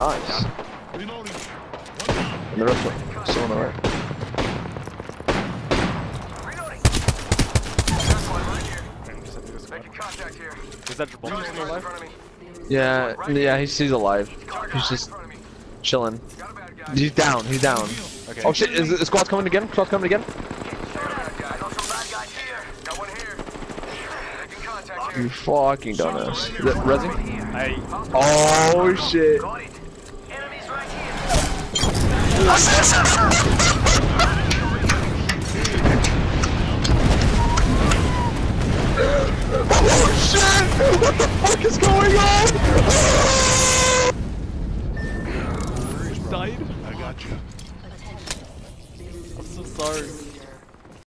Nice. And the rest are still on the right. Is that Japan still alive? Yeah, he's alive. He's just chilling. He's down, he's down. Okay. Oh shit, is the squad's coming again? Squad's coming again? You fucking dumbass. Is that Resi? Oh shit. Oh shit! What the fuck is going on?